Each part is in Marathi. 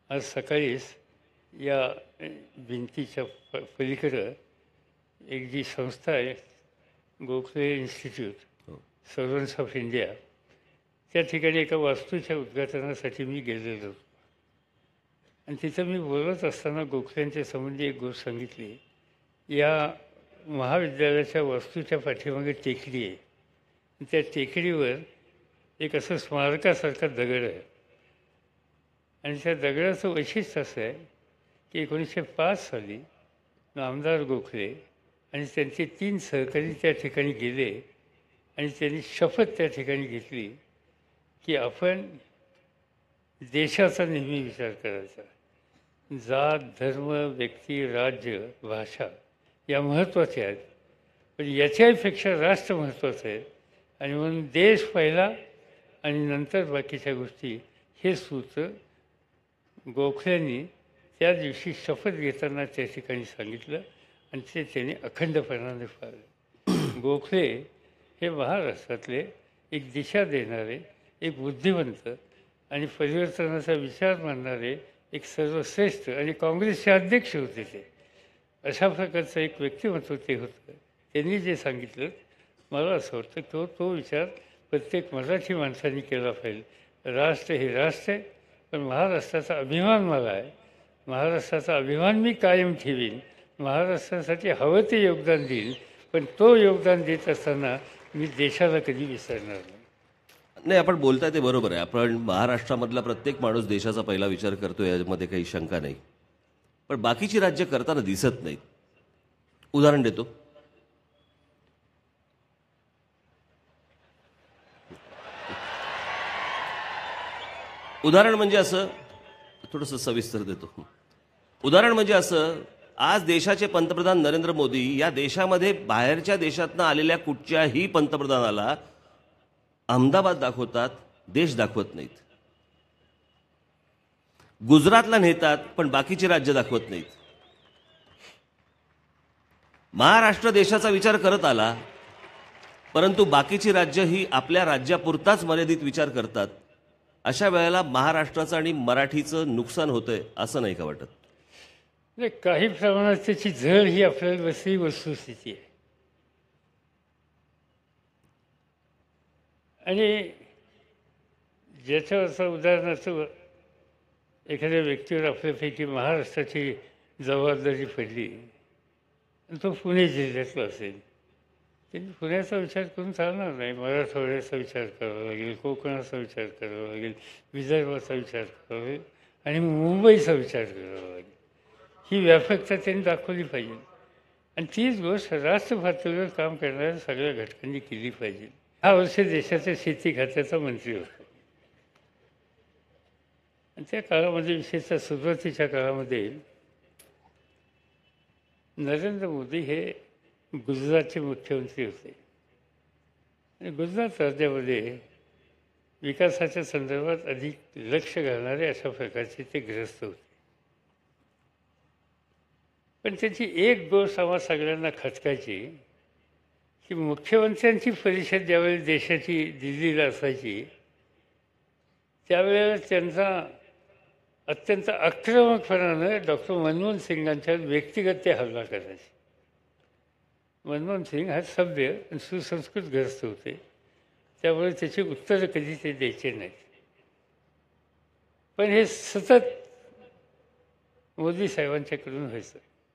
आज सकाळीच या भिंतीच्या पलीकडं एक जी संस्था आहे Gokhale institute servants of India, त्या ठिकाणी एका वास्तूच्या उद्घाटनासाठी मी गेलेलो होतो. आणि तिथं मी बोलत असताना गोखल्यांच्या संबंधी एक गोष्ट सांगितली. या महाविद्यालयाच्या वास्तूच्या पाठीमागे टेकडी आहे. त्या टेकडीवर एक असं स्मारकासारखा दगड आहे. आणि त्या दगडाचं वैशिष्ट्य असं आहे की 1905 साली नामदार गोखले आणि त्यांचे 3 सहकारी त्या ठिकाणी गेले आणि त्यांनी शपथ त्या ठिकाणी घेतली की आपण देशाचा नेहमी विचार करायचा. जात, धर्म, व्यक्ती, राज्य, भाषा या महत्त्वाच्या आहेत, पण याच्यापेक्षा राष्ट्र महत्त्वाचं आहे. आणि म्हणून देश पहिला आणि नंतर बाकीच्या गोष्टी, हे सूत्र गोखल्यांनी त्या दिवशी शपथ घेताना त्या ठिकाणी सांगितलं आणि ते त्यांनी अखंडपणाने पाळलं. गोखले हे महाराष्ट्रातले एक दिशा देणारे, एक बुद्धिवंत आणि परिवर्तनाचा विचार मानणारे एक सर्वश्रेष्ठ आणि काँग्रेसचे अध्यक्ष होते. ते अशा प्रकारचं एक व्यक्तिमत्व ते होतं. त्यांनी जे सांगितलं, मला असं वाटतं की तो विचार प्रत्येक मराठी माणसाने केला पाहिजे. राष्ट्र हे राष्ट्र आहे, पण महाराष्ट्राचा अभिमान मला आहे. महाराष्ट्राचा अभिमान मी कायम ठेवीन. महाराष्ट्रासाठी हवं ते योगदान देईन, पण तो योगदान देत असताना मी देशाला कधी विसरणार नाही. नाही, आपण बोलताय ते बरोबर आहे. आपण महाराष्ट्रामधला प्रत्येक माणूस देशाचा पहिला विचार करतो, यामध्ये काही शंका नाही. पण बाकीची राज्य करताना दिसत नाहीत. उदाहरण देतो. उदाहरण म्हणजे असं, थोडंसं सविस्तर देतो. उदाहरण म्हणजे असं, आज देशाचे पंतप्रधान नरेंद्र मोदी या देशामध्ये बाहेरच्या देशातनं आलेल्या कुठच्याही पंतप्रधानाला अहमदाबाद दाखवतात, देश दाखवत नाहीत. गुजरातला नेतात, पण बाकीची राज्य दाखवत नाहीत. महाराष्ट्र देशाचा विचार करत आला, परंतु बाकीची राज्य ही आपल्या राज्यापुरताच मर्यादित विचार करतात. अशा वेळेला महाराष्ट्राचं आणि मराठीचं नुकसान होतंय, असं नाही का वाटत? काही प्रमाणात त्याची झळ ही आपल्याला बसली वस्तुस्थिती आहे. आणि ज्याच्यावरचं उदाहरणार्थ एखाद्या व्यक्तीवर आपल्यापैकी महाराष्ट्राची जबाबदारी पडली आणि तो पुणे जिल्ह्यातला असेल, त्यांनी पुण्याचा विचार करून चालणार नाही. मराठवाड्याचा विचार करावा लागेल, कोकणाचा विचार करावा लागेल, विदर्भाचा विचार करावा लागेल आणि मुंबईचा विचार करावा लागेल. ही व्यापकता त्यांनी दाखवली पाहिजे. आणि तीच गोष्ट राष्ट्र पातळीवर काम करणाऱ्या सगळ्या घटकांनी केली पाहिजे. 6 वर्ष देशाच्या शेती खात्याचा मंत्री होता. आणि त्या काळामध्ये, विशेषतः सुरुवातीच्या काळामध्ये, नरेंद्र मोदी हे गुजरातचे मुख्यमंत्री होते. आणि गुजरात राज्यामध्ये विकासाच्या संदर्भात अधिक लक्ष घालणारे अशा प्रकारचे ते ग्रस्त होते. पण त्याची एक गोष्ट आम्हा सगळ्यांना खटकायची की मुख्यमंत्र्यांची परिषद ज्यावेळी देशाची दिल्लीला असायची, त्यावेळेला त्यांचा अत्यंत आक्रमकपणानं डॉक्टर मनमोहन सिंगांच्यावर व्यक्तिगत ते हल्ला करायचे. मनमोहन सिंग हा सभ्य आणि सुसंस्कृत ग्रस्त होते, त्यामुळे त्याची उत्तरं कधी ते द्यायचे नाहीत. पण हे सतत मोदी साहेबांच्याकडून व्हायचं.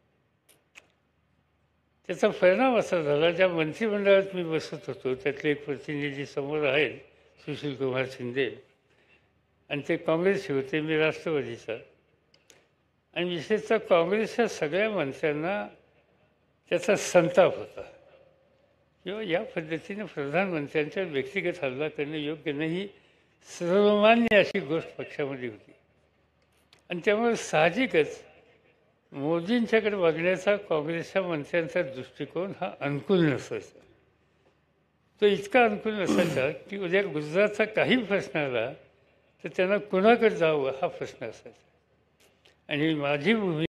त्याचा परिणाम असा झाला, ज्या मंत्रिमंडळात मी बसत होतो त्यातले एक प्रतिनिधी समोर आहेत, सुशीलकुमार शिंदे, आणि ते काँग्रेसचे होते, मी राष्ट्रवादीचा. आणि विशेषतः काँग्रेसच्या सगळ्या मंत्र्यांना त्याचा संताप होता. किंवा या पद्धतीने प्रधानमंत्र्यांच्या व्यक्तिगत हल्ला करणं योग्य नाही, सर्वमान्य अशी गोष्ट पक्षामध्ये होती. आणि त्यामुळे साहजिकच मोदींच्याकडे बघण्याचा काँग्रेसच्या मंत्र्यांचा दृष्टिकोन हा अनुकूल नसायचा. तो इतका अनुकूल नसायचा की उद्या गुजरातचा काही प्रश्न आला तर त्यांना कुणाकडे जावं हा प्रश्न असायचा. आणि माझी भूमिका